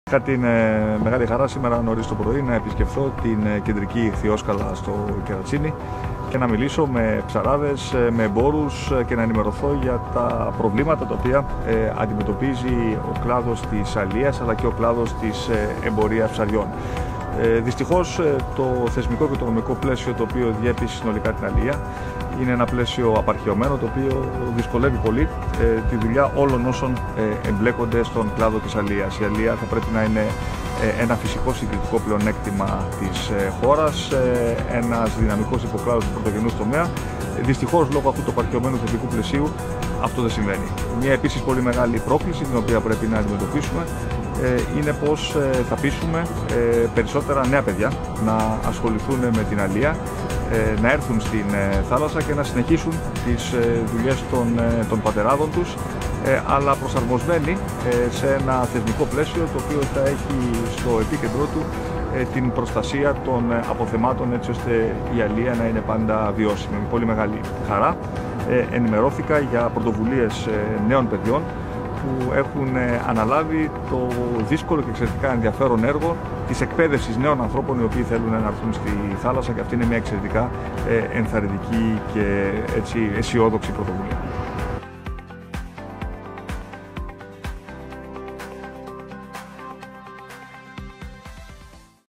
Είχα την μεγάλη χαρά σήμερα νωρίς το πρωί να επισκεφθώ την κεντρική ιχθυόσκαλα στο Κερατσίνι και να μιλήσω με ψαράδες, με εμπόρους και να ενημερωθώ για τα προβλήματα τα οποία αντιμετωπίζει ο κλάδος της αλίας αλλά και ο κλάδος της εμπορίας ψαριών. Δυστυχώς το θεσμικό και το νομικό πλαίσιο το οποίο διέπει συνολικά την αλία είναι ένα πλαίσιο απαρχαιωμένο το οποίο δυσκολεύει πολύ τη δουλειά όλων όσων εμπλέκονται στον κλάδο της αλίας. Η αλία θα πρέπει να είναι ένα φυσικό συγκριτικό πλεονέκτημα της χώρας, ένας δυναμικός υποκλάδος του πρωτογενούς τομέα. Δυστυχώς λόγω αυτού του απαρχαιωμένου θεσμικού πλαισίου αυτό δεν συμβαίνει. Μια επίσης πολύ μεγάλη πρόκληση την οποία πρέπει να αντιμετωπίσουμε είναι πώς θα πείσουμε περισσότερα νέα παιδιά να ασχοληθούν με την αλία, να έρθουν στην θάλασσα και να συνεχίσουν τις δουλειές των πατεράδων τους, αλλά προσαρμοσμένοι σε ένα θεσμικό πλαίσιο το οποίο θα έχει στο επίκεντρό του την προστασία των αποθεμάτων έτσι ώστε η αλία να είναι πάντα βιώσιμη. Με πολύ μεγάλη χαρά ενημερώθηκα για πρωτοβουλίες νέων παιδιών που έχουν αναλάβει το δύσκολο και εξαιρετικά ενδιαφέρον έργο της εκπαίδευσης νέων ανθρώπων οι οποίοι θέλουν να έρθουν στη θάλασσα, και αυτή είναι μια εξαιρετικά ενθαρρυντική και έτσι αισιόδοξη πρωτοβουλία.